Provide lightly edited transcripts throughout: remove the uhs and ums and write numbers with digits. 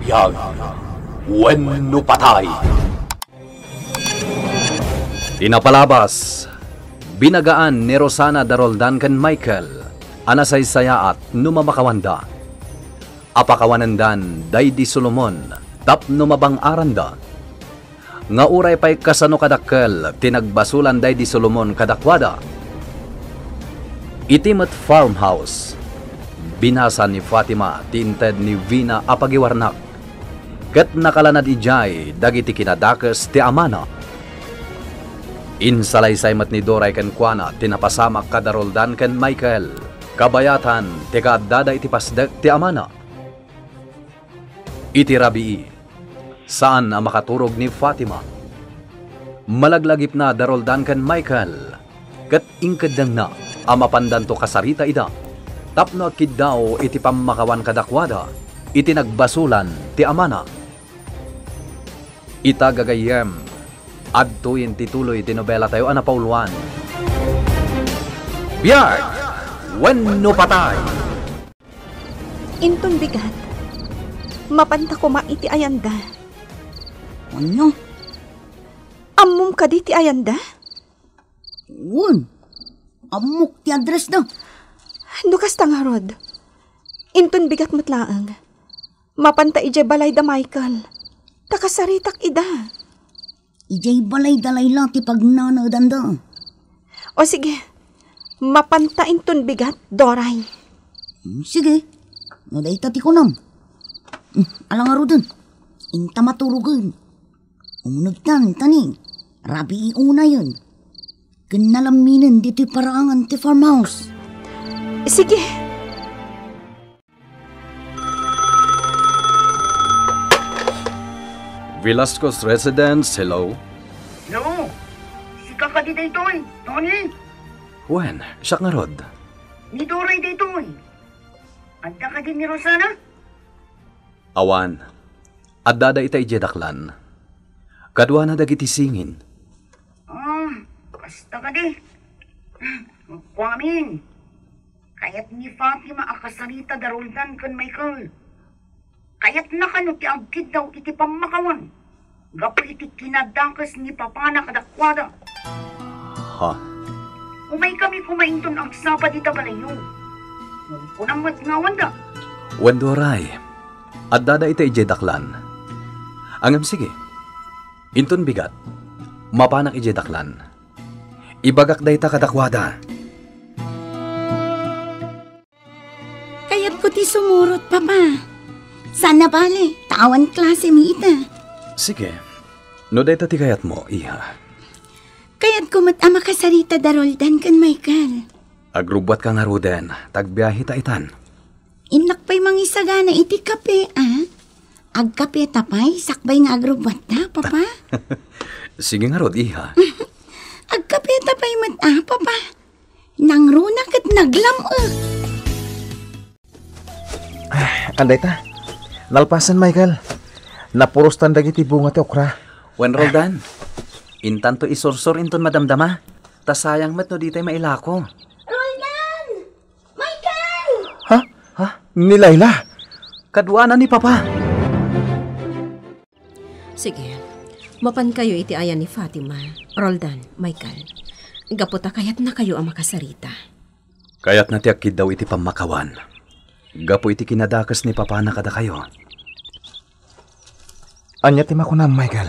Biyag, wenno patay. Inapalabas, binagaan ni Rosana Daroldan ken Michael, anasaysaya at numamakawanda. Apakawanandan, day di Solomon, tap numabang aranda. Nga uray pa'y kasano kadakkel, tinagbasulan day di Solomon kadakwada. Itimat farmhouse, binasa ni Fatima, tinted ni Vina apagiwarnak. Ket nakalanad ijay, dagiti kinadakas ti amana. Insalaysay mat ni Doray ken Kuana, tinapasamak kadaroldan ken Michael. Kabayatan, ti kaadada iti pasdek ti amana. Iti rabii, saan ang makaturog ni Fatima? Malaglagip na daroldan ken Michael. Ket ingkedang na, amapandan to kasarita ida. Tapno kiddaw iti pamakawan kadakwada, iti nagbasulan ti amana. Itagagayem, adtuin tituloy ti nobela tayo anapauluan. Biyag, wenno patay. Inton bigat, mapanta ko iti ayanda. Ano? Ammum ka di ti ayanda? Un, amok ti address na. Dukas nga rod. Inton bigat matlaang. Mapanta ije balay da Michael. Takasaritak ida. Ijay balay dalay lang ti pagnanadan da. O sige, mapanta inton bigat, Doray. Sige, naday tati ko nam. Alang aro dun, inta maturugan. Umunod tan, tani, rabi una yun. Ganalaminan dito paraangan ti farmhouse. Sige. Velasco's Residence, hello? Hello, si kakadi daytoy, Tony. Wen, siya nga rod. Ni Doray daytoy. Anda ka din ni Rosana? Awan, addada ita ijedaklan. Kadwa na dagiti singin. Basta ka di. Magkuamin. Kaya't ni Fatima akasarita daruldan kan Michael. Kaya't nakano ti agkid daw iti pamakawan. Gapo iti kinadangkas ni Papana kadakwada. Ha? Umay kami kumainton ang sapa di tabalayo. Nung kunang matngawan da. Wendoray, addada ita ijedaklan. Angam sige, inton bigat, mapanak ijedaklan. Ibagak da ita kadakwada. Kaya't ko ti sumurot, Papa. Sana bale, tawan klase mi ita. Sige, no dayta ti kayat mo, iha. Kaya't kumat ama kasarita daroldan kan Michael. Agrubwat ka nga ruden, tagbiyahe ta itan. Inak pa'y mangisagana iti kape, ah? Agkape tapay, sakbay nga agrubwat ta, Papa. Sige nga rod, iha. Agkape tapay mat, ah, Papa. Nangrunak at naglam, Anday ta, nalpasan Michael. Napuros tandag iti bunga ti okra. Wen Roldan, intan to isursur inton madamdama. Tasayang mat no di tayo mailako. Roldan! Michael! Ha? Ni Layla? Kadwa na ni Papa. Sige, mapan kayo iti ayan ni Fatima, Roldan, Michael. Gaputa kayat na kayo ang makasarita. Kayat na tiyak daw iti pamakawan. Gapo iti kinadakas ni Papa na kada kayo. Anya ti makunam, Michael.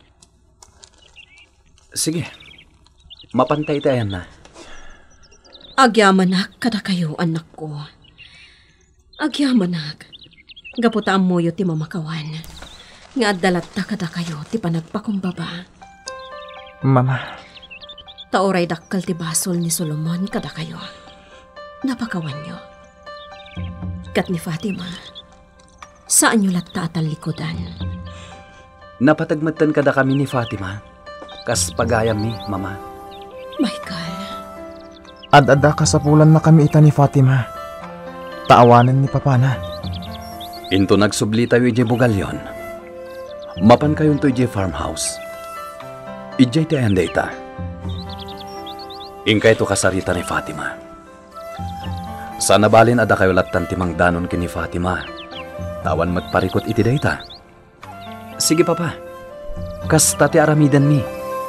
Sige, mapantay tayo na. Agyamanak kada kayo, anak ko. Agyamanak. Gaputa ang moyo ti mamakawan. Nga dalat ta kada kayo ti panagpakumbaba. Mama. Taoray dakkal ti basol ni Solomon kada kayo. Napakawan nyo. Kat ni Fatima, saan nyo latta at likodan? Napatagmatan kada kami ni Fatima. Kas pagayam mi, Mama. Michael. Ad-ada kasapulan na kami ita ni Fatima. Taawanan ni Papa na. Into nagsubli tayo ije bugalyon. Mapan kayon to ije farmhouse. Ijay ti anda ita. Ingkay to kasarita ni Fatima. Sana balin ada kayo latan timang danon kini Fatima. Tawan magparikot iti dayta. Sige papa, kasta ti aramidan mi.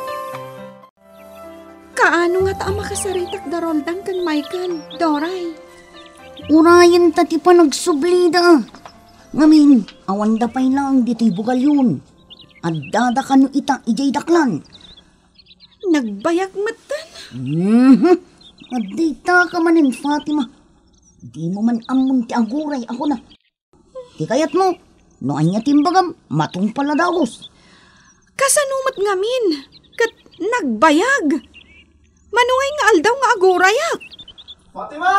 Kaano nga ta makasaritak da Roldan kan Michael, Doray? Urayan ta ti pa nagsublida. Ngamin, awan da pa'y lang dito'y bugal yun. At dada ka no ita ijay daklan. Nagbayag matan. At dita ka manin, Fatima. Di mo man amon ti aguray ako na. Di kayat mo, no anya timbagam, matong paladawos. Kasanumat ngamin, kat nagbayag. Manuay nga aldaw nga agurayak. Fatima!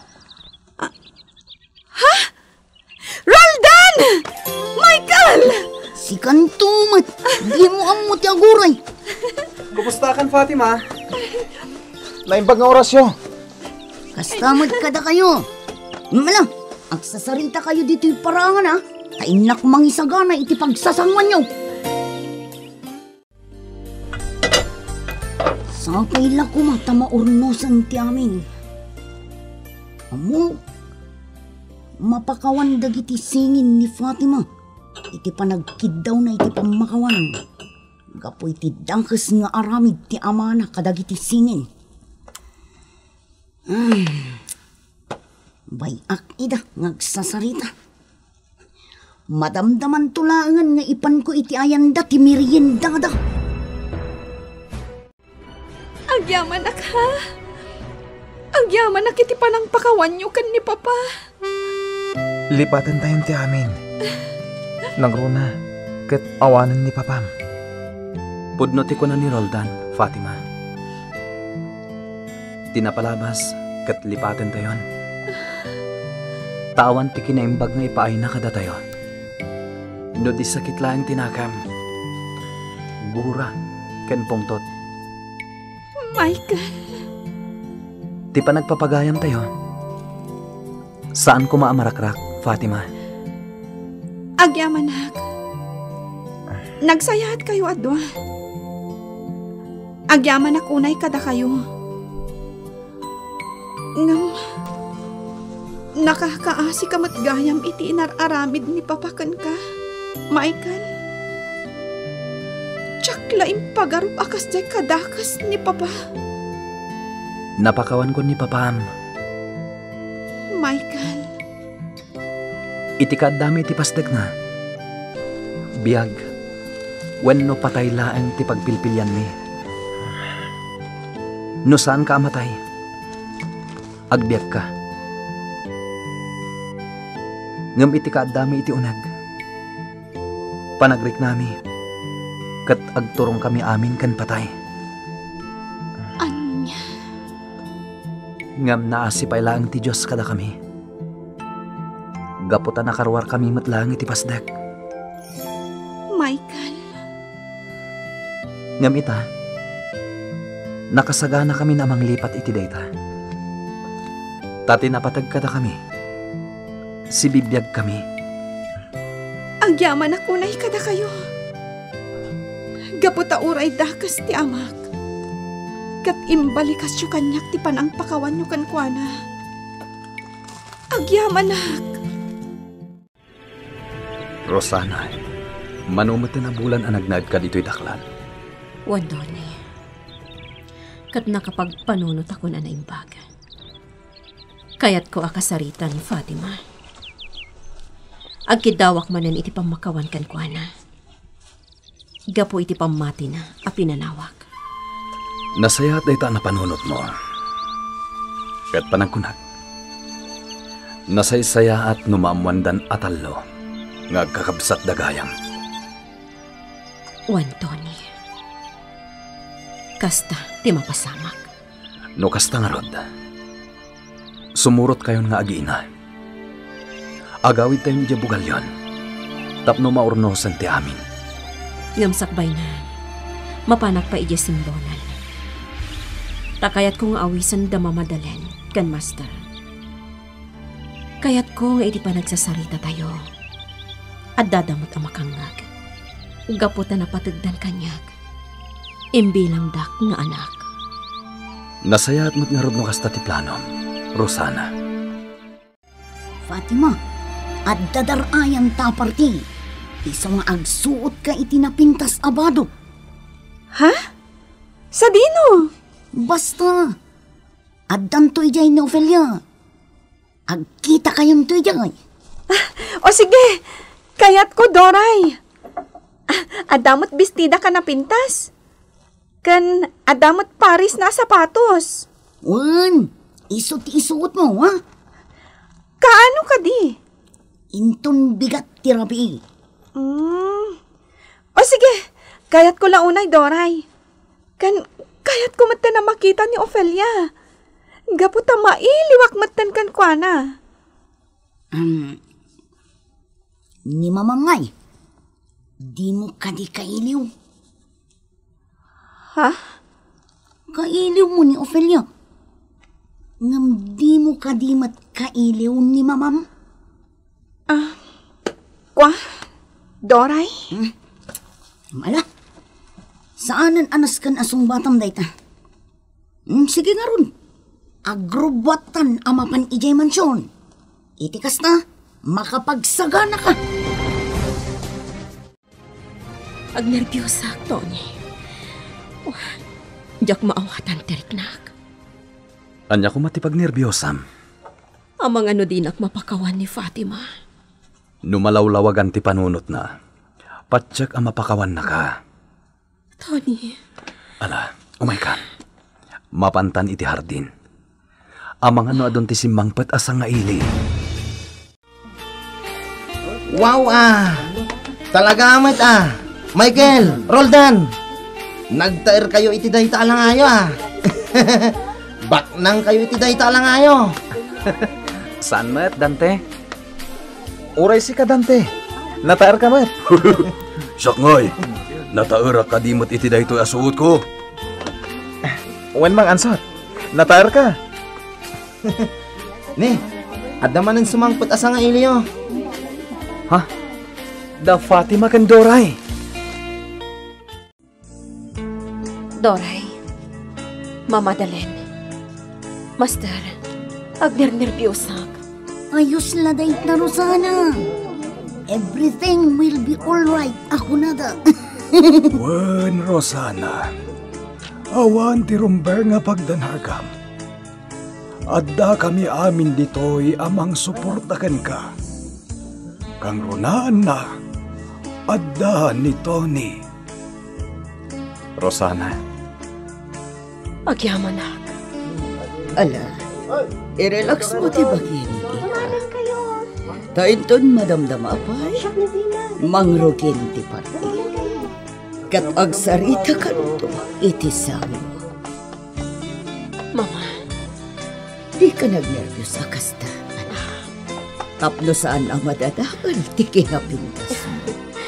Roldan! Michael! Si Kantumat, di mo amo ti aguray. Kumusta kan, Fatima? Naimbag nga orasyo. Kastamad kada kayo. Mala, agsasarita kayo dito'y parangan ha. Kainak mangisagana iti pagsasangwan nyo. Sa kaila ko matamaurnosan ti amin. Amo, mapakawan dagiti singin ni Fatima. Iti panagkid daw na iti pamakawan. Gapo iti dangkes nga aramid ti amana kadagiti singin. Bayak ida ngagsasarita. Madamdaman tulangan nga ipan ko iti ayanda ti merienda da. Agyaman ak ha? Agyaman ak iti panang pakawan nyo kan ni Papa. Lipatan tayong ti amin. Nangruna, kat awanan ni Papam. Pudnoti ko na ni Roldan, Fatima. Tinapalabas, kat lipaten tayon. Tawan ti kinaimbag nga ipaay na kada tayo. No di sakit lang tinakam. Bura, ken pungtot. Michael, Ti pa nagpapagayam tayo. Saan ko maamarakrak, Fatima? agyaman ak. Nagsayahat kayo adwa. Agyaman ak unay kada kayo. Ngam, nakakaasi kamat gayam iti inararamid ni Papakan ka, Michael. Tsakla impagarup akas jay kadakas ni Papa. Napakawan ko ni Papam. Michael, Iti kadami ti pasdek na. Biyag, wenno patay laeng ti pagpilpilyan mi. No saan ka amatay? Agbiag ka. Ngam iti kadami iti unag. Panagrik nami, kat agturong kami amin kan patay. anya, Ngam naasipay lang ti Diyos kada kami. Gaputan nakarwar kami matlang iti pasdek. Michael, Ngam ita, nakasagana kami namang lipat iti dayta. Tati napatag kada kami. Si bibiyag kami. agyaman ak unay kada kayo. Gaputa uray dakas ti amak. Kat imbalikas yu kanyak ti panang pakawan yu kankwana. Agyaman ak. Rosana, manumot na bulan ang nagnad ka dito'y daklan. Wandoni, kat nakapagpanunot ako na naimbag. Kayat ko akasarita ni Fatima. Agkidawak manan iti pamakawan kan kuana. Gapo iti pamati na apinanawak. Nasaya at dayta na panunot mo. Kat panagkunat. Nasaysaya at numamwandan atallo. Ngagkakabsat dagayam. Wantoni, kasta ti mapasamak. No kasta nga rod. Sumurot kayon nga agiina. Agawid tayo niya bugalyon. Tapno maurnosan ti amin. Ngamsakbay na, mapanak pa iya simbonan. Takayat kong awisan da mamadalen, kan master. Kayat ko nga iti pa nagsasarita tayo. At dadamot ang makangag. Gaputa na patagdan kanyag. Imbilang dak nga anak. Nasaya at mat nga rod no kasta ti plano. Rosana. Fatima, at dadarayan ta parti. Isa nga agsuot ka iti napintas abado. Ha? Sa dino? Basta, addan to ijay ni Ofelia. Agkita kayon to ijay. O sige, kayat ko, Doray. Adamot bestida ka na pintas. Kan adamot paris na sapatos. Wan, isot mo, ha? Kaano ka di? Inton bigat ti Rabi. O sige, kayat ko launay, Doray. Kayat ko matan na makita ni Ofelia. Gaputa mailiwak matan kan kwa na. Ni mamangay, di mo kadi kailiw. Ha? Kailiw mo ni Ofelia. Ngam di mo kadi mat kailiw ni mamam. Kwa? Doray? Mala, saanan anas kan asong batam dayta? Sige nga ron. Agrobatan amapan ijay mansyon. Itikas na, makapagsagana ka. Agnerbiyosak, Tony. Diyak maawatan teriknak. Anya ko matipag nerbiyosam. Amang ano dinak mapakawan ni Fatima. Numalawlawagan ti panunot na. Patsak ang mapakawan na ka. Tony. Ala, umay ka. Mapantan iti hardin. Amang ano adon ti simmangpet asang nga ili. Wow Talaga amat Michael, Roldan. Nagtair kayo iti dayta alangayo Baknang kayo iti dayta alangayo. Saan met, Dante? Uray si ka, Dante. Nataar ka, met. Siyak ngoy. Nataarak ka di mo't iti daytoy asuot ko. Wen mang ansot. Nataar ka. Ni, adaman ang sumangpot asa nga iliyo. Ha? Da Fatima kan Doray. Doray. Mama Dalen. Master. Agnernerbiyosak. Ayos la dayta Rosana. Everything will be alright. Ako nada. Wen, Rosana. Awan ti rumber nga pagdanhagam. Adda kami amin ditoy amang suportakan ka. Kang runaan na, adda ni Tony. Rosana. Agyaman na. Ala, i-relax mo ti bagini. Tainton madamdama pa. Mangrugin ti parti. Kat agsarita kanto, iti samo. Mama. Di ka nagnervyos akasta, anak. Tapno saan ang madadakal, ti kinapintas mo.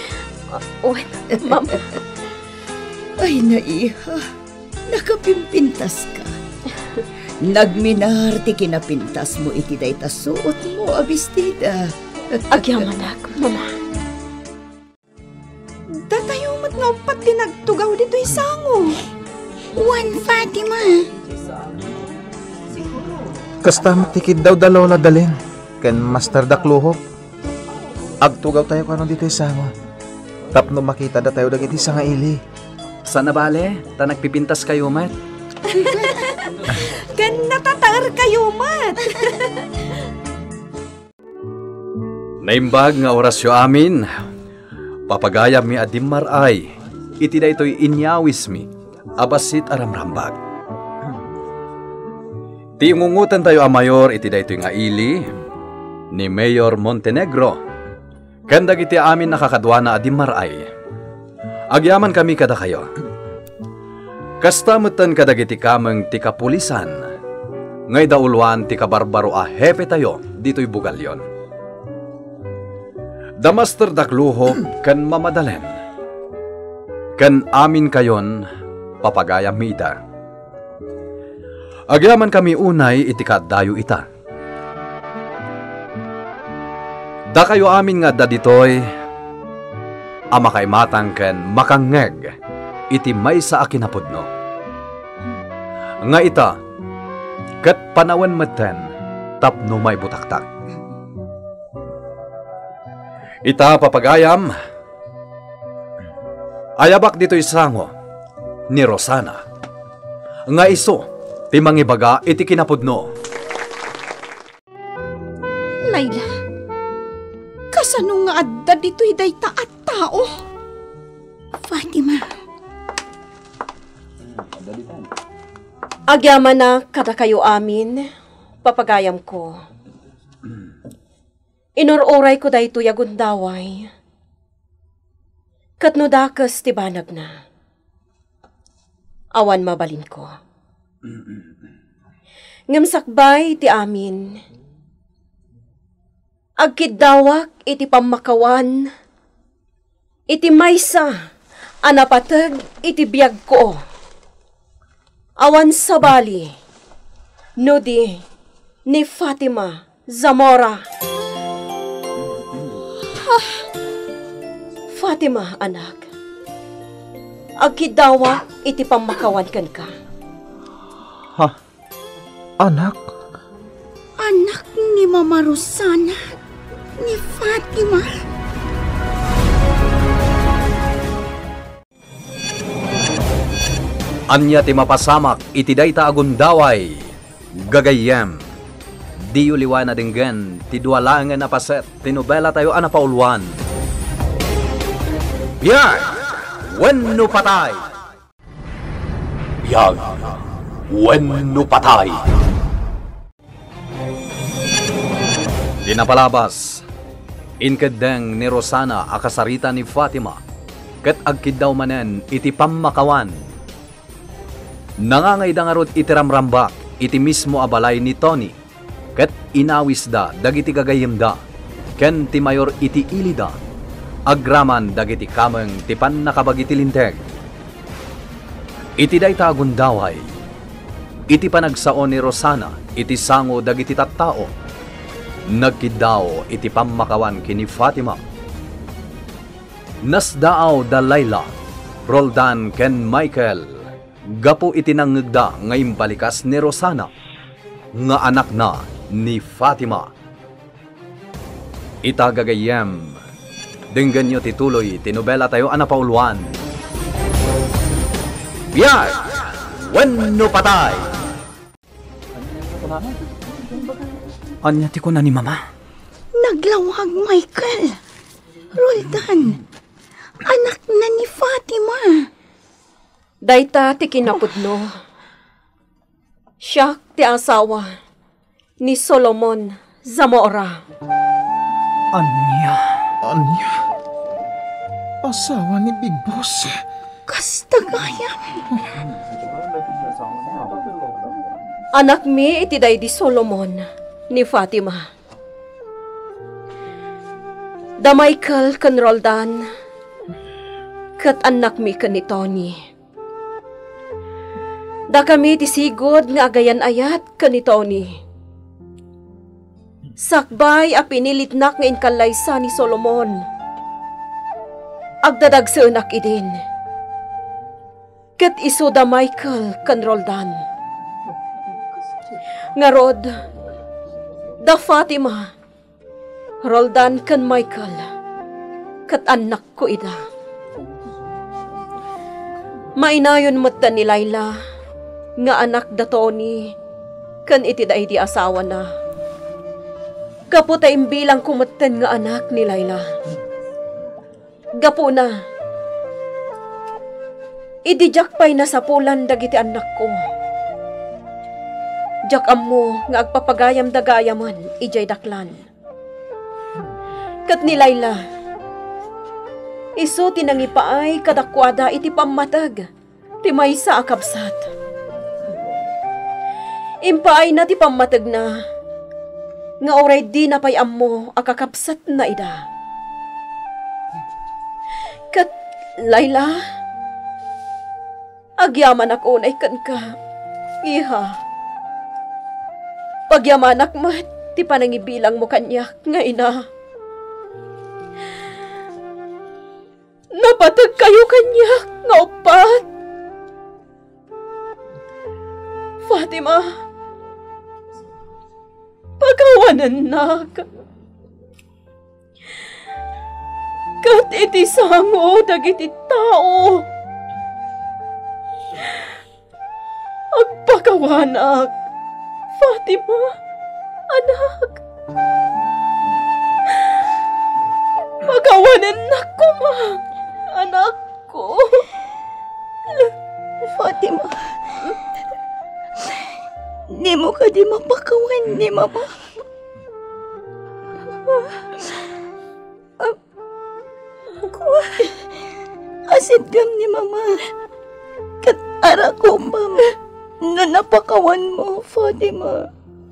Mama. Ay, naiha. Nakapimpintas ka. Nagminar ti kinapintas mo iti dayta suot mo, abistida. Agyaman na, Mama. Datayo mat nga upat tinagtugaw dito isango. Juan Fatima. Kasta matikid daw dalaw na dalin. Ken Master Dakluhok. Agtugaw tayo kanon dito isama. Tapno makita da tayo dagiti sa nga ili. Sana bale, ta nagpipintas kayo, Mat. Kan natatar kayo, Mat. Naimbag nga orasyo amin. Papagayam mi adim maray. Iti da ito'y inyawis mi. Abasit aramrambag. Tingungutan tayo a mayor iti da ito'y nga ili. Ni Mayor Montenegro. Kandag iti amin nakakadwa na adim maray. Agyaman kami kada kayo. Kastamutan kadag iti kameng ti kapulisan. Ngay daulwan ti kabarbaro a hepe tayo dito'y bugalyon. Da Master Dakluhok kan mamadalen. Kan amin kayon papagayam mi ita. Agyaman kami unay iti kadayo ita. Da kayo amin nga da ditoy ama kay matang ken makangeg iti may sa akinapudno. Nga ita ket panawen meten tapno may butaktak. Ita papagayam, ayabak dito isango ni Rosana. Nga iso, ti mangibaga iti kinapudno. Layla, kasano nga adda dito'y dayta at tao? Fatima, Agyaman na kada kayo amin, papagayam ko. Inururay ko dahito yagundaway. Katno dakas tibanag na. Awan mabalin ko. Ngamsakbay ti amin. Agkidawak iti pamakawan. Iti maysa, anapatag iti biyag ko. Awan sa bali, nudi ni Fatima Zamora. Fatima, anak. Agkidawa iti pamakawan kan ka. Ha? Anak? anak ni Mama Rosana, ni Fatima. Anya ti mapasamak iti dayta agundaway, gagayem. Diyo liwana dinggen, ti duwalangan na paset, tinubela tayo anapauluan. Biyag! Wenno patay! Biyag! Wenno patay! Dinapalabas, inkadeng ni Rosana akasarita ni Fatima, ket agkid daw manen iti pammakawan. Nangangay da nga rod iti ramrambak, iti mismo abalay ni Tony, ket inawis da dagiti gagayem da, ken ti mayor iti ilida, agraman dagiti kameng ti pannakabagiti linteg. Iti dayta agundaway, iti panagsaon ni Rosana, iti sango dagiti tattao, nagkidaw iti pammakawan kini Fatima. Nasdaaw da Layla, Roldan ken Michael, gapo iti nangegda nga impalikas ni Rosana, nga anak na ni Fatima. Itagagayem, dinggan nyo tituloy, tinubela tayo anapauluan. Biyag! Wenno patay! Anya ti ko na ni Mama? Naglawag, Michael. Roldan, anak na ni Fatima. Dayta ti kinapudno. Siya ti asawa ni Solomon Zamora. Anya? Asawa ni Big Boss. Kastagayam. Anak mi iti day di Solomon ni Fatima. Da Michael kan Roldan, kat anak mi kan ni Tony. Da kami ti sigod nga agayan ayat kan ni Tony. Sakbay a pinilitnak nga inkalaysa ni Solomon. Agdadag sa anak idin. Ket iso da Michael kan Roldan. Nga rod, da Fatima, Roldan kan Michael, kat anak ko ida. Mainayon mata ni Layla, nga anak da Tony, kan iti da iti asawa na. Kaputa imbilang kumatan nga anak ni Layla. Gapo na. Idijak pa'y nasapulan dagiti anak ko. Jak ammo nga agpapagayam dagayaman ijay daklan. Kat ni Layla, iso tinangipaay kadakwada iti pammatag, ti maysa akabsat. Impaay na ti pammatag na, nga oray di na pa'y ammo akakapsat na ida. Kat Layla, agyaman ako na ikan ka, iha. Pagyamanak mat, ti panangibilang mo kanyak nga ina. Napatag kayo kanyak nga upat. Fatima, pagawanan nak. Kat iti sango dagiti tao. Agpakawanak, Fatima, anak. Pagawanan na ko, ma, anak ko. Fatima, di mo ka di mapakawan ni Mama. Ako, asid kam ni Mama. Kat ara ko, Ma'am, na napakawan mo, Fatima.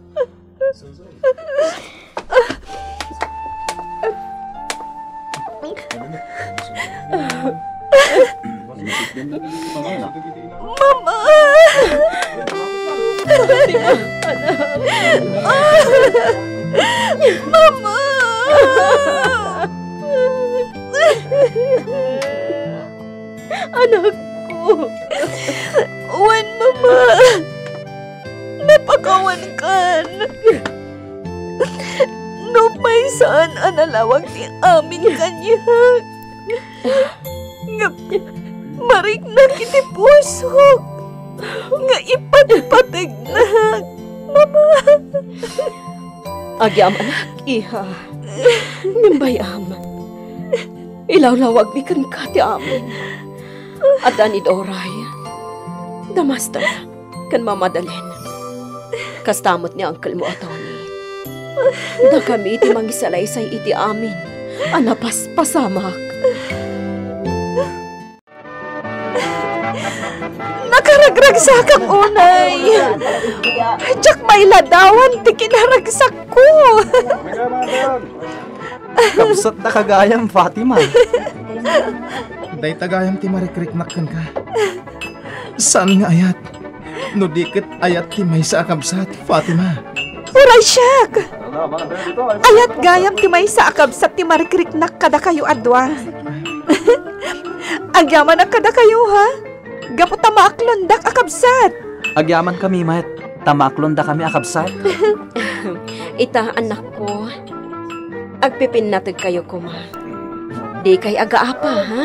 Mama! Mama! Anak ko. Wan, Mama! Napakawan kan. No may saan analawag ti amin kanyag. Marik na kiti pusok. Nga ipatpatag na. Mama. Agyam anak, iha. Nimbayam. Ilawlawag ni kan kati amin. At anid oray. Damasta kan mamadalin. Kastamot ni Uncle mo, Tony. Da kami iti mangisalaysay iti amin. Anapas pasamak. Nakaragsak ang unay. Diyak may ladawan, ti kinaragsak ko. Kapsat na kagayam, Fatima. Day tagayam ti marikriknakkan ka. Saan nga ayat? No dikit ayat ti may sa akabsat, Fatima. Uray siyak. Ayat gayam ti may sa akabsat ti marikriknak kada kayo adwa. Agyaman na kada kayo ha. Gapo tamaaklondak akabsat. Agyaman kami, Mat. Tamaklonda kami akabsat. Ita, anak ko. Agpipinatag kayo kuma. Di kay agaapa, ha?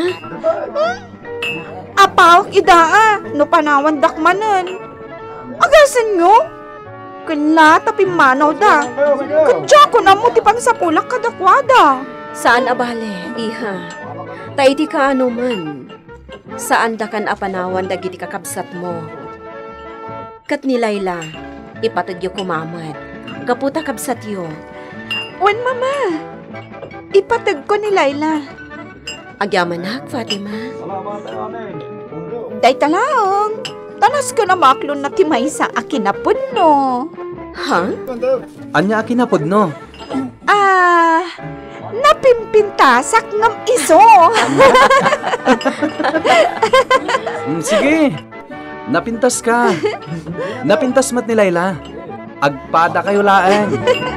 Apawak idaa, no panawan dakmanan. Agasan nyo? Kala tapi manaw da. Kutsa ko na mo ti pangsapulak kadakwada. Saan abale, iha? Taiti ka ano man. Saan da kan apanawan dagiti kakabsat mo? Kat ni Layla, ipatagyo kumamad. Kaputa kabsat yo. Wen mama, ipatag ko ni Layla. Agyamanak, Fatima. Day talaong, tanas ko na maklon na timay sa akinapod no. Ha? Anya akinapod no? Napimpintasak ngam iso. Sige, napintas ka. Napintas mat ni Layla. Agpada kayo laeng.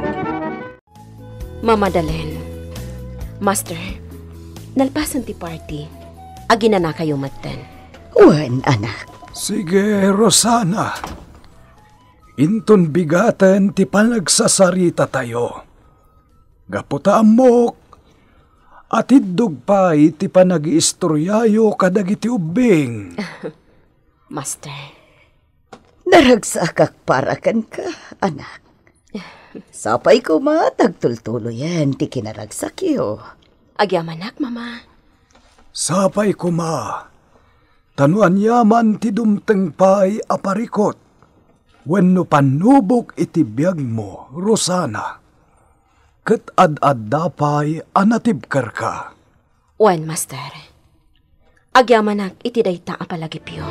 Mamadalen. Master, nalpasan ti party. Agina na kayo matan. Wan, anak. Sige, Rosana. Inton bigatan ti panagsasarita tayo. Gaputa amok. At iddog pa iti panag-iistoryayo kadagiti ubing. Master. Naragsakak para kan ka, anak. Sapay ko matagtultulo yan, ti kinaragsak iyo. Agyamanak, mama. Sapay kuma. Tanuan yaman ti dumteng pay aparikot. Wenno panubok iti biyag mo, Rosana. Ket ad-ad dapay anatibker ka. Wen, master. Agyamanak iti dayta apalagipyo.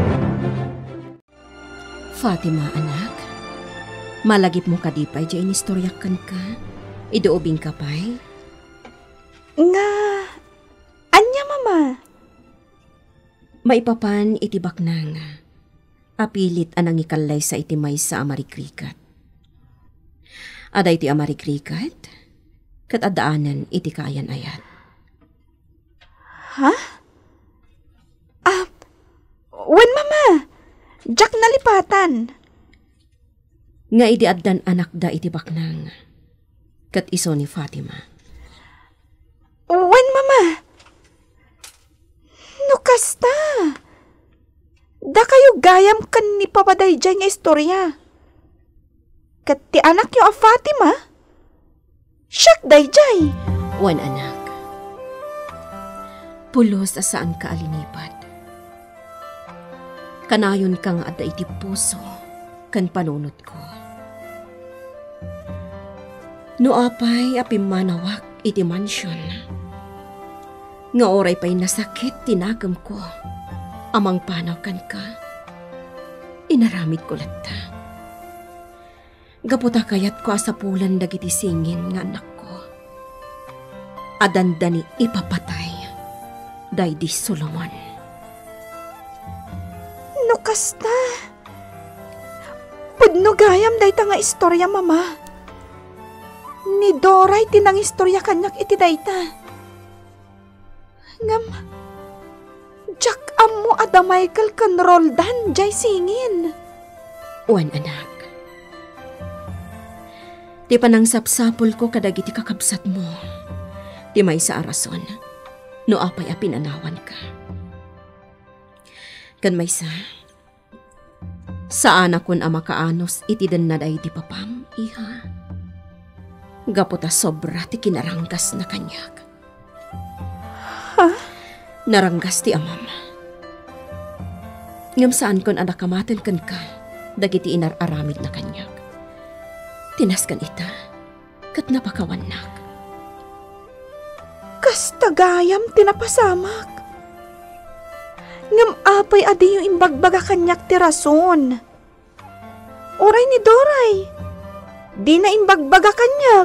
Fatima, anak. Malagip mo kadipay di inistoryakan ka. Idoobing ka pay. Nga, anya mama? Maipapan itibak na nga. Apilit anang ikalay sa itimay sa amarikrikat. Aday ti amarikrikat, kat adaanan iti kayan ayat. Ha? Wen mama, jak nalipatan. Nga idiaddan anak da itibak nang, kat iso ni Fatima. Wen mama, kasta. Da kayo gayam kan ni papadayjay nga istorya. Kat ti anak yo a Fatima, siyak dayjay. Wan anak, pulos asaan ka alinipat. Kanayon kang adda iti puso kan panunot ko. Nuapay apimanawak iti mansyon. Nga oray pa'y nasakit tinagam ko. Amang panaw kan ka. Inaramid ko latta. Gaputa kayat ko asapulan dagiti singin nga anak ko. Adandani ipapatay. Daydi Solomon. No kasta. Pudno gayam dayta nga istorya mama. Ni Doray tinang istorya kanyak iti dayta. Ngam, Jack amo ada Michael kan Roldan jay singin. Wan anak. Ti panang sapsapol ko kadagiti kakabsat mo. Ti may sa arason. No apay apinanawan ka. Kan may saan akon ama kaanos iti dannaday di papam, iha. Gaputa sobra ti kinaranggas na kanyak. Ha? Naranggas ti amam. Ngam saan kon anak kamaten kan ka, dagiti inararamid na kanyak. Tinaskan ita, kat napakawanak. Kasta gayam tinapasamak. Ngam apay adi yung imbagbaga kanyak ti rason. Oray ni Doray, di na imbagbaga kanyak.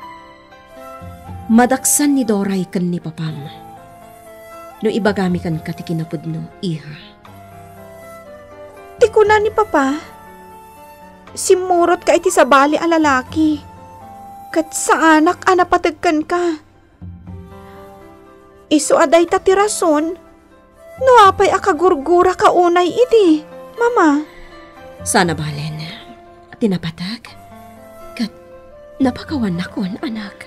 Madaksan ni Doray kan ni papam. No ibagami kan ka ti kinapudno, iha. Ti kuna ni papa, simurot ka iti sabali a lalaki. Kat sa anak anapatagkan ka. Isu aday ta ti rason, no apay akagurgura ka unay iti, mama. Sana balen, tinapatag, kat napakawan nakon anak.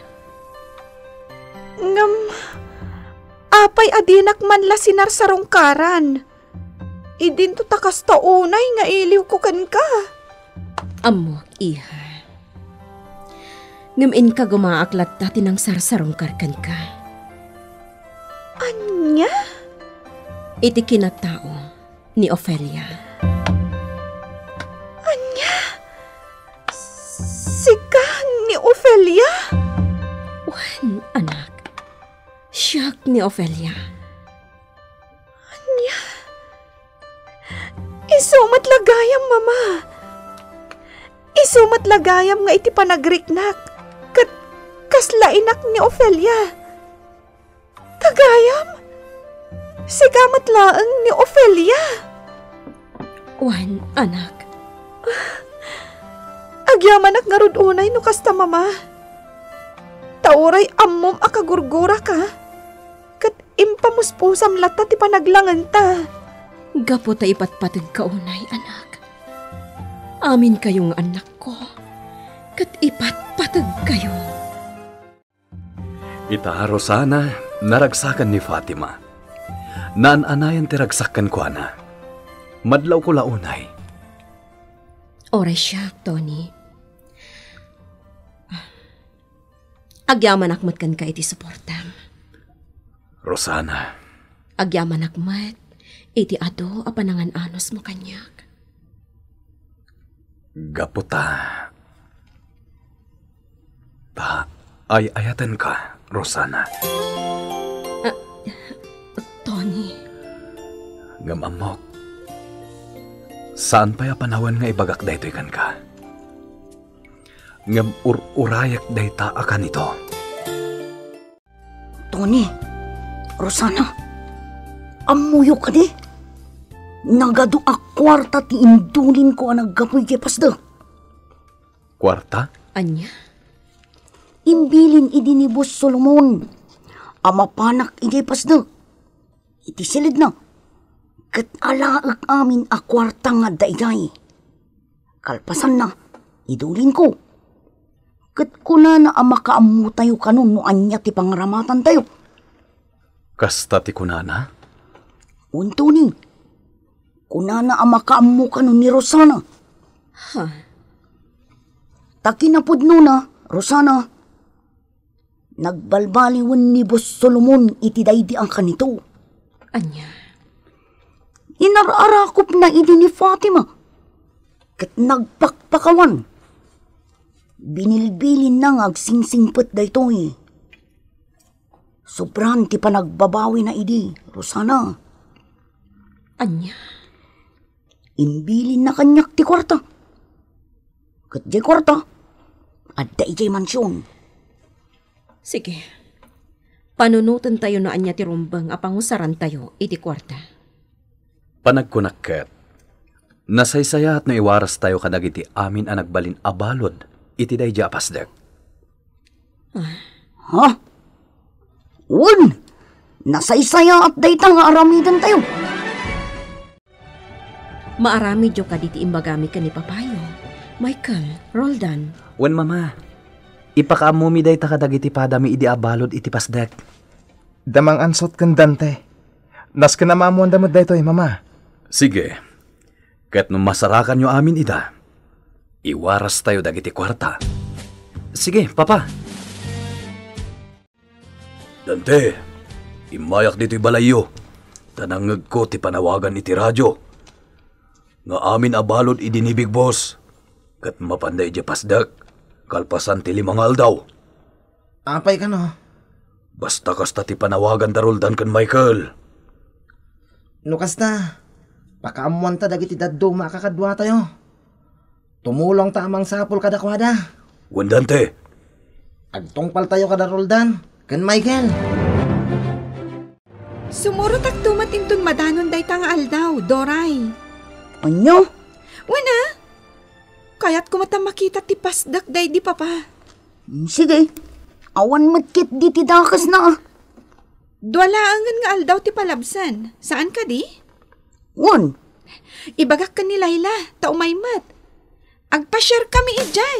Ngam, apay adinak man la sinarsarong karan. Idin to takas ta unay nga iliw ko kan ka. Amok, iha. Ngamin ka gumaaklat dati ng sarsarong karkan ka. Anya? Iti kinatao ni Ophelia. Anya? Sika ni Ophelia? Wan, anak. Siyak ni Ophelia. Anya? Isumat lagayam, mama. Isumat lagayam nga iti panagriknak. Kat kaslainak ni Ophelia. Kagayam? Sigamat laeng ni Ophelia. Wan, anak. Agyamanak nga rudunay no kasta mama. Tauray ammom akagurgura ka. Kat impamuspusam lata ti panaglangan ta. Gapo ta ipatpatag kaunay, anak. Amin kayong anak ko. Kat ipatpatag kayo. Ita, Rosana, naragsakan ni Fatima. Naananayan ti ragsakan ko ana. Madlaw ko launay. Oray siya, Tony. Agyaman akmat kan ka iti suportam. Rosana. Agyaman akmat iti ado apanangan anos mo kanyak. Gaputa. Ta, ay ayatan ka, Rosana. Tony. Gamamok. Saan pa'y panawan nga ibagak daytoy kan ka? Ngam urayak dayta akan ito. Tony, Rosana, amuyo ka di. Nagado a kwarta ti indulin ko ang naggapoy kay pasda. Kwarta? Anya? Imbilin idi ni Boss Solomon. Amapanak idi pasda. Iti silid na. Kat alaag amin a kwarta nga dayday. Kalpasan na, idulin ko. Kat kuna na amakaamu tayo kanon no anya ti pangramatan tayo. Kasta ti kunana? Unto ni, kunana ang makaammo ka nun ni Rosana. Takinapod nun na, Rosana. Nagbalbaliwan ni Boss Solomon iti daydi ang kanito. Anya? Inararakop na idi ni Fatima. Kat nagpakpakawan. Binilbilin na nga agsingsingpet dayto eh. Sobran ti pa nagbabawi na idi, Rosana. Anya? Imbilin na kanyak ti kwarta. Kat di kwarta, adda ijay mansyon. Sige. Panunutan tayo na anya ti rumbang apangusaran tayo iti kwarta. Panagkunakket. Nasaysaya at no iwaras tayo kadag iti amin ang nagbalin abalod iti daydi apasdek. Ha? Un! Nasaysaya at dayta nga aramidan tayo. Maarami jo ka diti imbagami ka ni Papayo. Michael, Roldan. Wen mama, ipakaamumi dayta kadag iti padami iti abalod iti pasdek. Damang ansot kan Dante. Nas ka na mamuan damod dayto mama. Sige. Ket nung masarakan nyo amin ida, iwaras tayo dagiti kwarta. Sige, papa. Dante, imayak dito'y balayo. Tanangag ko ti panawagan iti radyo. Nga amin abalod idinibig boss. Kat mapanday di pasdak, kalpasan ti 5 aldaw. Apay ka no? Basta kasta ti panawagan daruldan kan Michael. No kasta, pakaamuan ta dagiti daddo makakadwa tayo. Tumulong tamang sapol kadakwada. Wandante. Agtungpal tayo kada Roldan, kan Michael. Sumurot at tumatintun madanon day tang aldaw, Doray. Anyo? Wana? Kaya't kumata makita ti pasdak day di papa. Sige, awan matkit di ti dakas na. Dualaangan nga aldaw ti palabsan. Saan ka di? Un, Ibagak ka ni Layla, taumaymat. Agpa-share kami ijay.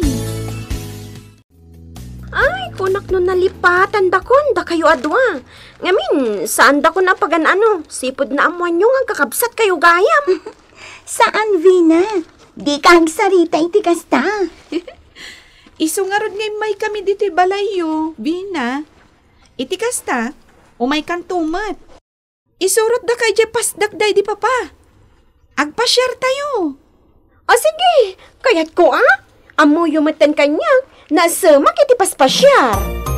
Ay, kunak no nalipatan dakon, da kayo adwa. Ngamin, saan dakon na pagan ano? Sipod na amuan nyo nga kakabsat kayo gayam. saan Vina? Di kang sarita iti kasta. Iso nga rod ngay may kami dito'y balayo, Bina. Iti kasta, umay kan tumat. Isurot da kay pasdak day di papa. Agpa-share tayo. O sige, kayat ko Amo yumatan kanya, nasamak iti paspasyar.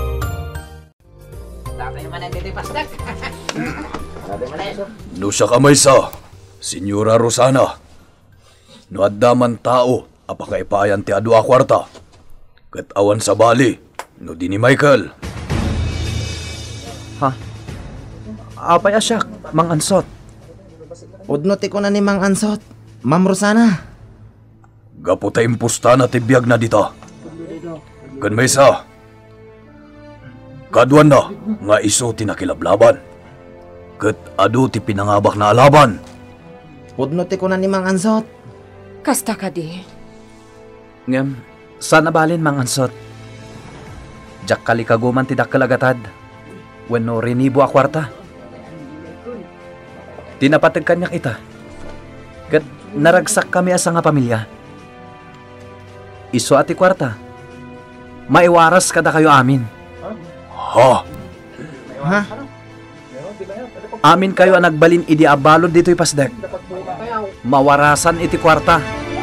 No siya kamay sa, Senyora Rosana. No addaman tao, apakaipayan ti adu a kwarta. Kat awan sa bali, no di ni Michael. Ha? Apay asyak, Mang Ansot. Udno ti ko na ni Mang Ansot, Ma'am Rosana. Gapo ta impusta na ti biyag na dita. Kan may sa, kaduan na nga iso ti nakilablaban. Kat adu ti pinangabak na alaban. Udno ti ko na ni Mang Ansot. Kasta ka di. Ngem, sana balin Mang Ansot. Jak kalikaguman ti dakkalagatad. Wenno rinibo a kwarta. Tinapatag kanyak ita. Kat naragsak kami asa nga pamilya. Iso ati kwarta. Maiwaras kada kayo amin. Ha? Ha? Amin kayo ang nagbalin idi abalod dito'y pasdek. Mawarasan iti kwarta.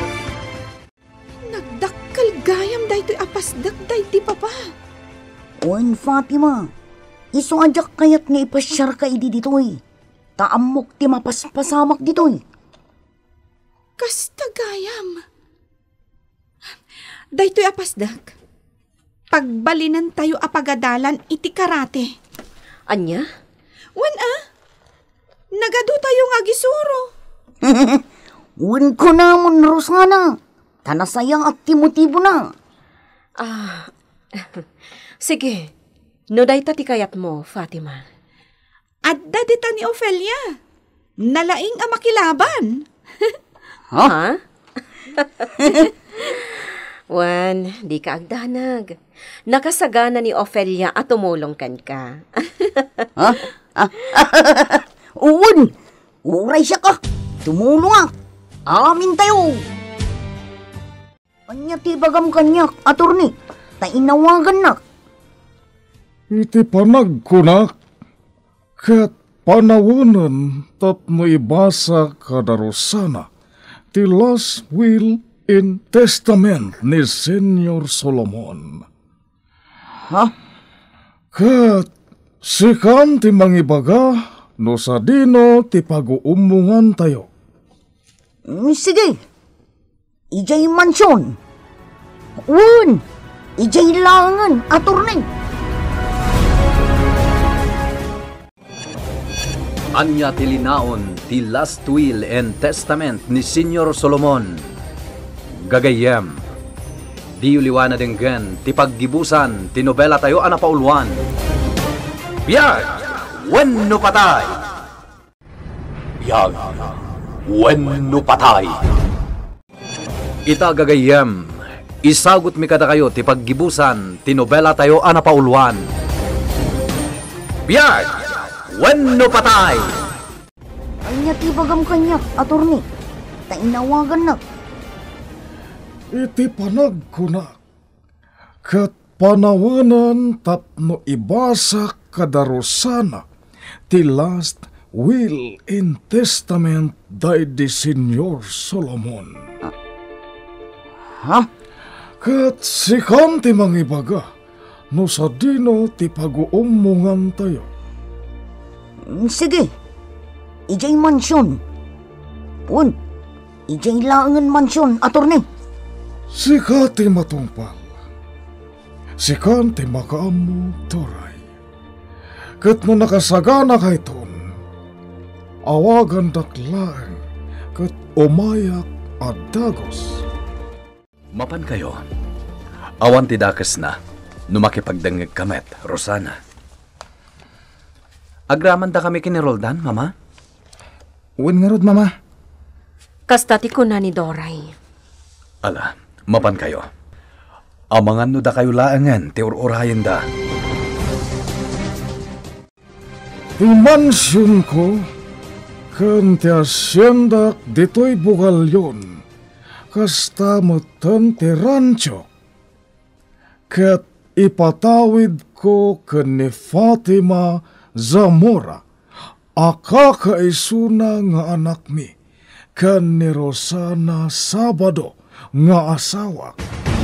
Nagdakkal gayam day to'y apasdak day di papa. Un, Fatima. Iso ajak kayat nga ipasyar ka idi ditoy. Taamok ti mapaspasamak ditoy. Kasta gayam. Day to'y apasdak. Pagbalinan tayo apagadalan iti karate. Anya? Wan nagadu tayo nga gisuro. Un ko namon, Rosana. Tanasayang at timotibo na. Sige, no day ti kayat mo, Fatima. Adda dita ni Ofelia. Nalaing ang makilaban. Ha? Wan, di ka agdanag. Nakasagana ni Ofelia at tumulong kan ka. Un, Uray siya ka. Tumulong ah. Amin tayo. Anya ti bagam kanyak, attorney. Tainawagan na. Iti panagkunak. Kat panawanan tapno ibasa kadarosana. Ti last will and testament ni Senyor Solomon. Ha? Kat sikan ti mangibaga no sa dino ti pag-uumungan tayo. Sige. Ijay mansyon. Un. Ijay langan, attorney. Anya tilinaon ti last will and testament ni Senyor Solomon. Gagayem, di uliwana denggan ti paggibusan ti nobela tayo anapauluan. Biyag, wenno patay! Biyag, wenno patay! Ita gagayem, isagot mi kada kayo ti paggibusan ti nobela tayo anapauluan. Biyag, wenno patay! Anya ti bagam kanyak, attorney. Tainawagan na. Iti panagkunak. Kat panawanan tapno ibasa kadarosana ti last will and testament day di Senyor Solomon. Ha? Kat sikan ti mangibaga no sa dino ti pag-uumungan tayo. Sige. Ijay mansyon. Un. Ijay langan mansyon, attorney. Sika ti matungpal. Sikan ti makaamu toray. Kat no nakasagana kay ton, awagan daklaan kat umayak at dagos. Mapan kayo. Awan ti dakas na, numakipagdangag kamet, Rosana. Agraman da kami kini Roldan, mama? Uwan nga rod, mama. Kastati ko na ni Doray. Ala, mapan kayo. Amangan no da kayo laangan, ti ur-urayan da. Ti mansyon ko, kan ti asyendak dito'y bugalyon, kasta matan ti rancho. Kat ipatawid ko kan ni Fatima Zamora, akakaisuna nga anak mi, kan ni Rosana Sabado nga asawa.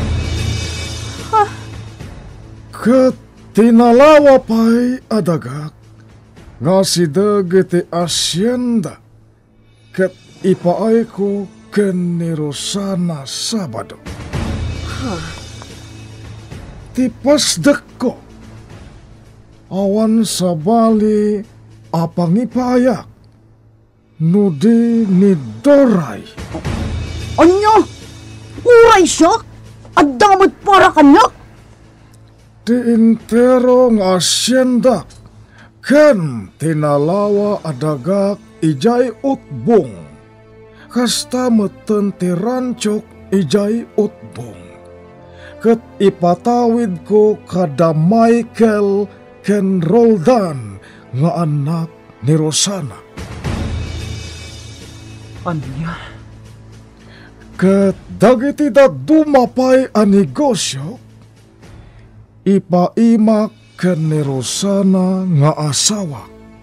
Kat tinalawa pa'y adagak, nga sidag iti asyenda, kat ipaay ko kan ni Rosana Sabado. Tipasdak ko, awan sa bali apangipayak, nudi ni Doray. Anya? Uray siya? At damot para kanya? Ti intero nga asyenda, ken tinalawa adagak ijay utbong, kasta meten ti ranchok ijay utbong. Ket ipatawid ko kada Michael ken Roldan nga anak ni Rosana. Anya? Ket dagiti da dumapay a negosyo, ipaimak ken ni Rosana nga asawa.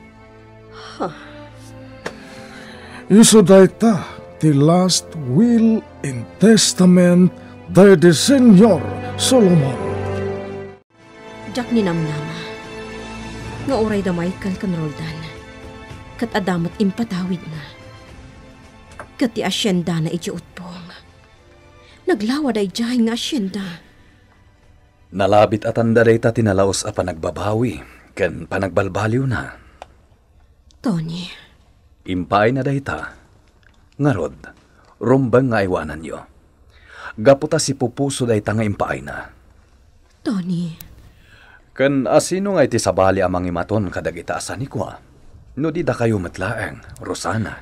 Isu dayta ti last will and testament day di Senyor Solomon. Jak ni namnama. Nga oray da Michael kan Roldan. Kat adamat impatawid na. Kat ti asyenda na iti utbong. Naglawa day jay nga asyenda. Nalabit at anda dayta tinalaos a panagbabawi, ken panagbalbaliw na. Tony. Impay na dayta. Ngarod, rumbang nga iwanan nyo. Gaputa si pupuso dayta nga impay na. Tony. Ken asino nga iti sabali amang imaton kadagita asan ni kwa. No di da kayo matlaeng, Rosana.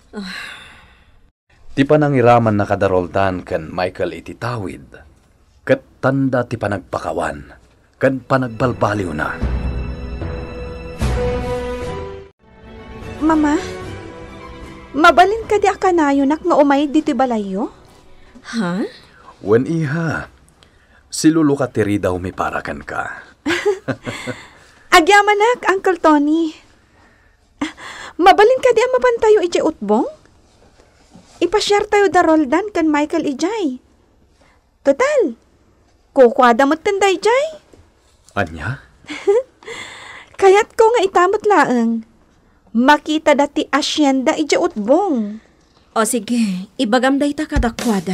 Ti panangiraman na kadaroldan ken Michael iti tawid. Ket tanda ti panagpakawan, ken panagbalbaliw na. Mama, Mabalin ka di akanayo nak nga umay dito balayo? Ha? Wen iha, si Lulu Katiri daw may parakan ka. Agyaman nak, Uncle Tony. Mabalin ka di mapantayo iti utbong? Ipashare tayo da Roldan kan Michael ijay. Total, kukwada mo't tanday jay. Anya? Kaya't ko nga itamot laeng. Makita dati asyenda iti utbong. O sige, ibagam day ta kadakwada.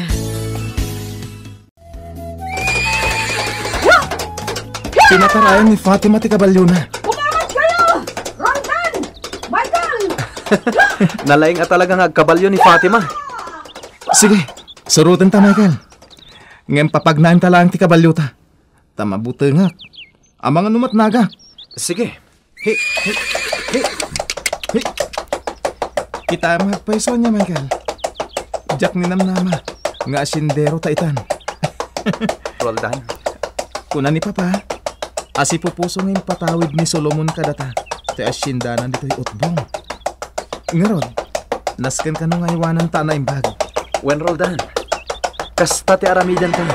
Pinatarayan ni Fatima ti kabalyo na. Umamat kayo! Roldan! Michael! Nalaing at talagang agkabalyo ni Fatima. Sige, surutin ta, Michael. Ngayon papagnain ta lang ti kabalyo ta. Tamabuti nga. Amang anumat naga. Sige. Hey. Hey. Kita magpaiso niya, Michael. Jack ni namnama. Nga asindero ta itan. Roldan. Kuna ni Papa, asi pupuso ngayon patawid ni Solomon kadata. Te asindanan dito'y utbong. Ngarod, nasken ka nung aywanan ta na imbag. Wen Roldan. Kasta ti aramidan ka.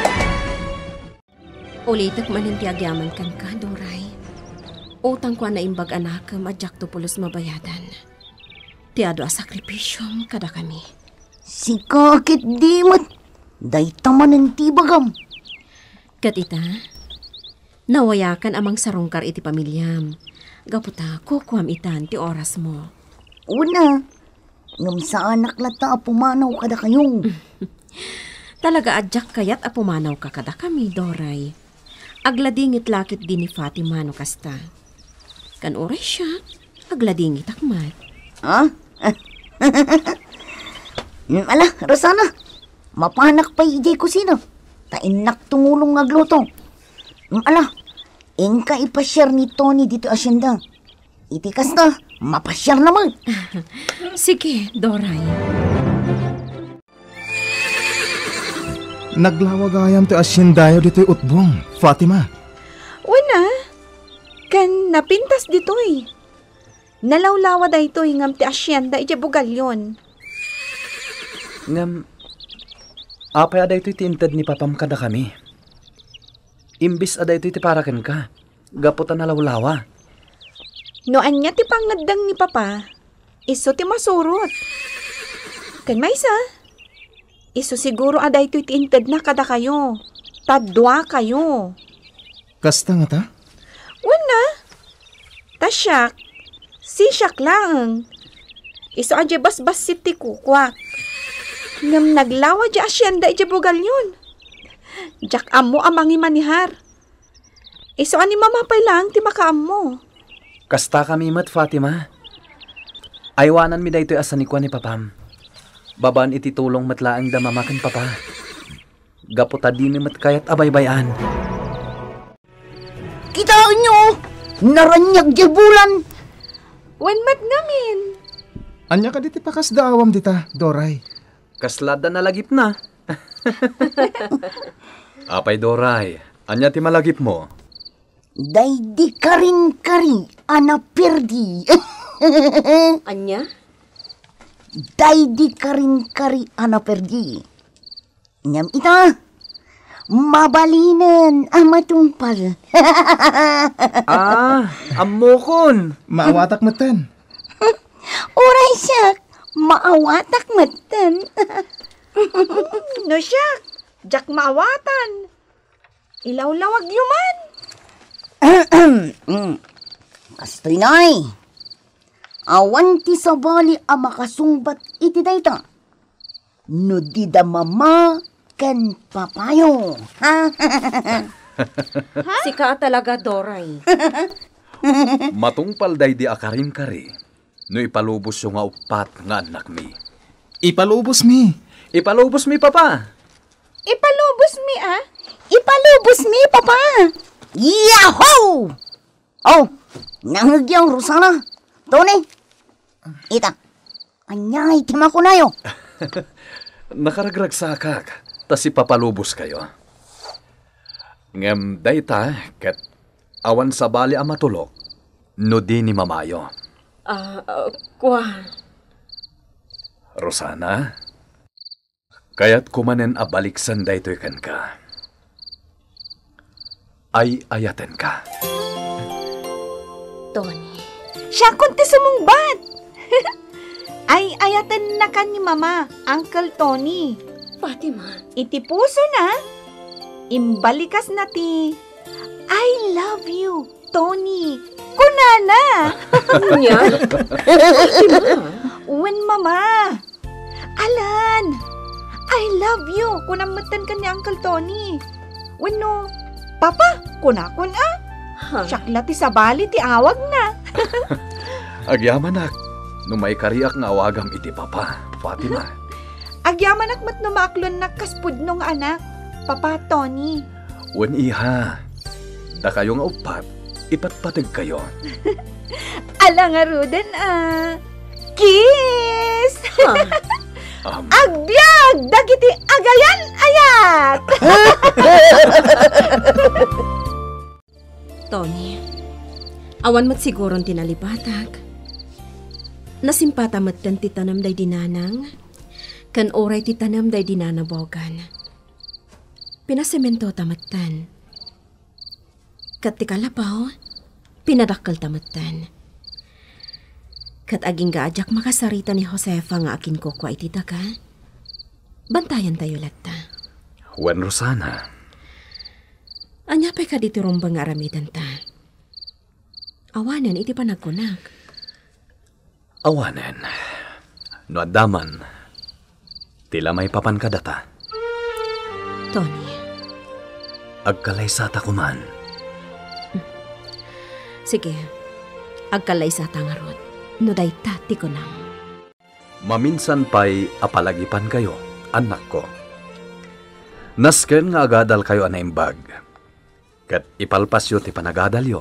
Ulitak manin ti agyaman kan ka, Doray. Utang ko na imbag anak madyak to pulos mabayadan. Ti ado a sakripisyom kada kami. Si kakit di mat. Day tamanan ti bagam. Kat ita, nawayakan amang sarungkar iti pamilyam. Gaputa, kukuam itan ti oras mo. Una, ngam sa anak lata pumanaw kada kayong. Talaga adyak kayat apumanaw ka kada kami, Doray. Agladingit lakit din ni Fatima no kasta. Kan oras siya, agladingit akmat. Ha? Yun ala, Rosana. Mapanak pa ijay kusina. Tainak tumulong ngagluto. Yun ala, ingka ipasyar ni Tony dito asyenda. Itikas na, mapasyar naman. Sige, Doray. Naglawagayam ti asindayo dito'y utbong, Fatima. Wala. Kan napintas dito'y. Nalawlawa da ito'y ngam ti asyenda iti bugalyon. Ngam, apay aday ito'y tinted ni Papam kada kami. Imbis aday ito'y ti parakan ka. Gaputan na lawlawa. Noan niya ti pangadang ni Papa, iso ti masurot. Kan maysa, iso siguro aday ito'y tinted na kada kayo. Tadwa kayo. Kasta nga ta? Wala. Tasyak. Sisyak lang. Iso adya basbas si ti kukwak. Ngam naglawa dya asyenda iti bugalyon. Jak amo amangi manihar. Iso ani mamapay lang ti makaam mo. Kasta kami mat, Fatima. Aywanan mi da ito'y asanikwa ni Papam. Babaan iti tulong matlaang da mamakan Papa. Gaputa di mi mat kayat abaybayan. Kitaan nyo! Naranyag di bulan! Wenmat ngamin. Anya ka diti pakas daawam dita, Doray. Kaslada na lagip na. Apay Doray, anya ti malagip mo? Day di karing-kari, ana perdi. Anya? Day di karing-kari, ana perdi. Ngam ita, mabalinan, amatumpal. Amokon. Maawatak matan. Oray siyak, maawatak matan. No siyak, jak maawatan. Ilawlawag yuman. Kastoy nay. Awan ti sabali a makasungbat iti dayta. No di da mama ken papayo. Sika talaga, Doray. Matungpal day di akarim kari. No ipalubos yung nga upat nga anak mi. Ipalubos mi. Ipalubos mi, Papa. Ipalubos mi Ipalubos mi, papa. Yahoo! Oh, nangyang Rosana. Tony, ita. Anyay, tima ko na yo. Nakaragrag sakak. Tas ipapalubos kayo. Ngem dayta ket awan sa bali a matulok. No di ni mamayo. Kwa. Rosana, kaya't kumanen abaliksan daytoy kan ka. Ay ayaten ka. Tony. Siya kunti sumungbat. Ay ayatan na kan ni Mama, Uncle Tony. Fatima. Iti puso na. Imbalikas na ti. I love you, Tony. Kunana. Nya? When Mama. Alan. I love you. Kunamatan ka ni Uncle Tony. When no. Papa, kunakun ah. Siyakla ti sabali ti awag na. Agyamanak, numay kariak nga awagam iti papa, Fatima. Agyaman akmat numaaklon na kaspudnong anak, Papa Tony. Wen iha, da kayo nga upat, ipatpatag kayo. Ala nga Ruden ah. Kiss! Agbyag! Dagiti agayan ayat! Tony, awan mo't siguron tinalibatag. Nasimpata mo't kan titanam day dinanang, kan oray titanam day dinanabogan. Pinasemento tamatan. Kat tikalapaw, pinadakkel tamatan. Kat aging gaajak makasarita ni Josefa nga akin ko kwa iti daga, bantayan tayo latta. Wen Rosana. Anya pa ka diti rumbang nga aramidan ta. Awanan iti panagkunak. Awanen. No adaman, tila may papan ka data. Tony. Agkalaysata kuman. Sige, agkalay sa tangarot. No day tati ko nang. Maminsan pa'y apalagipan kayo, anak ko. Nasken nga agadal kayo anaimbag. Kat ipalpasyo ti panagadalyo.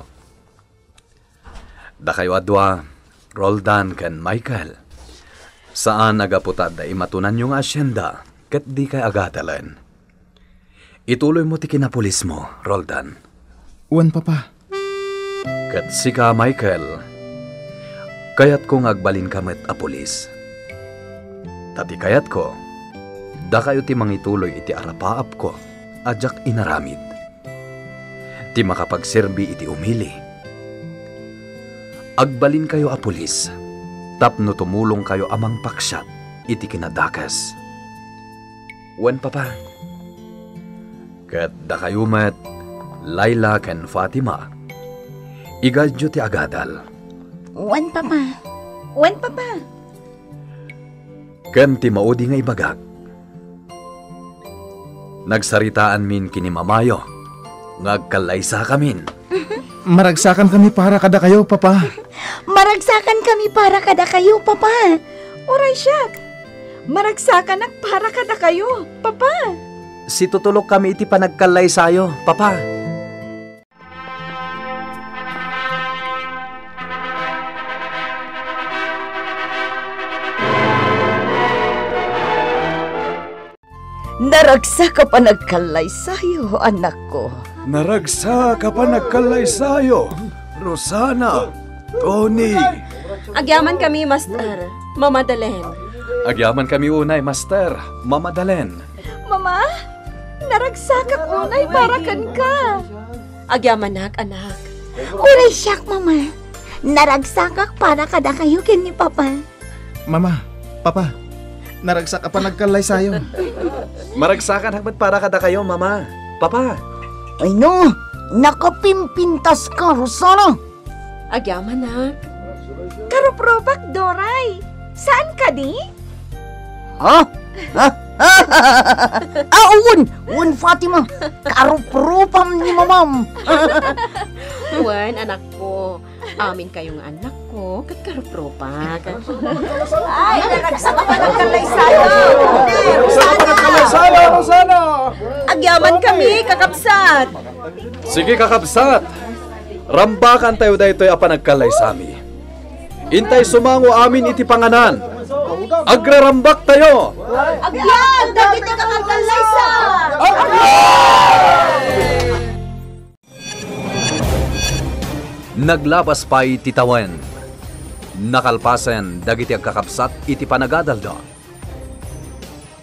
Da kayo adwa, Roldan ken Michael. Saan agaputad da imatunan yung asyenda, kat di kay agadalan. Ituloy mo ti kinapulis mo, Roldan. Uwan, Papa. Kat sika, Michael, kayat kong agbalin kamet a pulis. Tati kayat ko, da kayo ti mangituloy iti arapaap ko, ajak inaramid. Ti makapagserbi iti umili. Agbalin kayo a pulis, tapno tumulong kayo amang paksyat iti kinadakas. Wen papa, kat da kayo met Laila ken Fatima, igadyo ti agadal. Wan, Papa. Wen Papa. Ken ti maudi nga ibagak. Nagsaritaan min kini mamayo, ngagkalaysa kamin. Maragsakan kami para kada kayo, Papa. Maragsakan kami para kada kayo, Papa. Oray siyak. Maragsakan ak para kada kayo, Papa. Si tutulok kami iti panagkalaysayo, papa. Naragsa ka pa nagkalay sa'yo, anak ko. Naragsa ka pa nagkalaysayo, Rosana, Tony. Agyaman kami, Master. Mamadalen. Agyaman kami unay, Master, Mamadalen. Mama, naragsakak unay para kan ka. Agyaman anak. Uray siyak, Mama. Naragsakak para kada kayo ken ni Papa. Mama, Papa, naragsak ka pa nagkalay sa'yo. Maragsakan hagmat para kada kayo, mama, papa. Ay no, nakapimpintas ka, Rosana. Agyaman anak. Karupropak, Doray. Saan ka di? Ha? Uwan, Fatima. Karupropam ni Mamam. Juan, anak ko. Amin kayong anak ko. Katkarupropak. Ay, naragsaka pa nagkalaysayo. Rosana! Agyaman kami, kakapsat. Sige kakabsat, rambakan tayo daytoy a panagkalaysami. Intay sumango amin iti panganan. Agrarambak tayo. Agyan, dagiti ka kagkalaysa. Naglabas pa'y titawan. Nakalpasan dagiti agkakabsat iti panagadalda.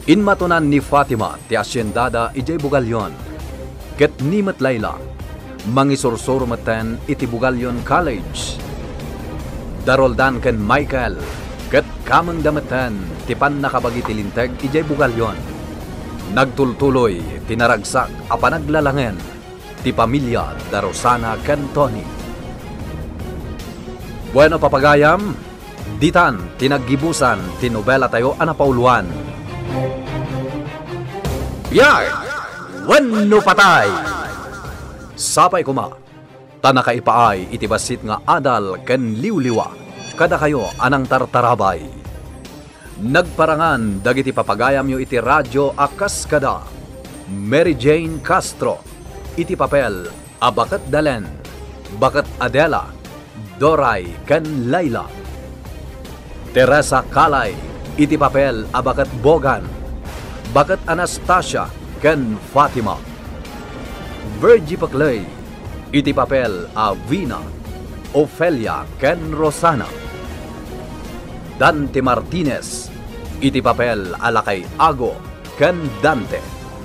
Inmatunan ni Fatima ti asyendada ijay bugalyon. Ket ni met Layla, mangisursuro meten iti Bugalyon College. Daroldan ken Michael, ket kameng dameten ti pan nakabagi ti linteg ijay Bugalyon. Nagtultuloy tinaragsak a panaglalangen ti pamilya da Rosana ken Tony. Bueno papagayam, ditan tinaggibusan ti nobela tayo anapauluan. Yay! Wenno patay! Sapay kuma, tanakaipaay iti basit nga adal ken liwliwa, kada kayo anang tartarabay. Nagparangan dagiti papagayam yo iti radyo akas kada, Mary Jane Castro, iti papel Abakat Dalen, Bakat Adela, Doray ken Layla. Teresa Kalay, iti papel Abakat Bogan, Bakat Anastasia ken Fatima. Virgie Paclay, iti papel Avina, Ofelia ken Rosana. Dante Martinez, iti papel Alakay Ago ken Dante.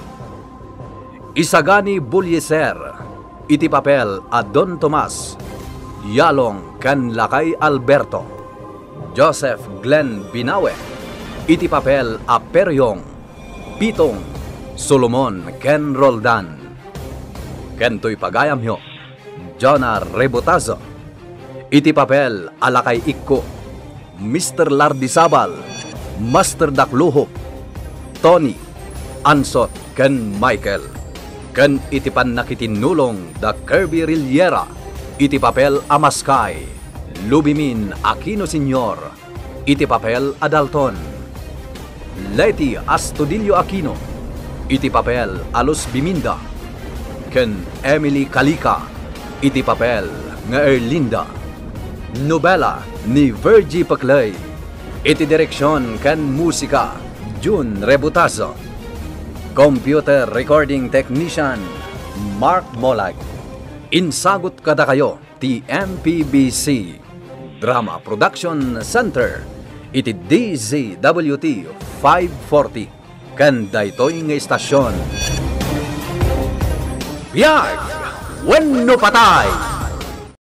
Isagani Bulyeser, iti papel Don Tomas, Yalong ken Lakay Alberto. Joseph Glenn Binawe, iti papel Peryong, Pitong, Solomon ken Roldan. Kentoy pagayam hyo, Jonah Rebotazo, iti papel Alakay Ikko, Mr. Lardisabal, Master Dakluho, Tony, Ansot ken Michael. Ken iti pan nakitinulong da Kirby Rillera, iti papel Amaskay, Lubimin Aquino Sr., iti papel Adalton. Leti Astudillo Aquino, iti papel Alos Biminda. Ken Emily Kalika, iti papel nga Erlinda. Nobela ni Virgie Paclay, iti direksyon ken musika June Rebutazo. Computer recording technician Mark Molag. Insagot kada kayo ti MPBC Drama Production Center, iti DZWT 540 ken daytoy nga istasyon. Biyag! Wenno patay!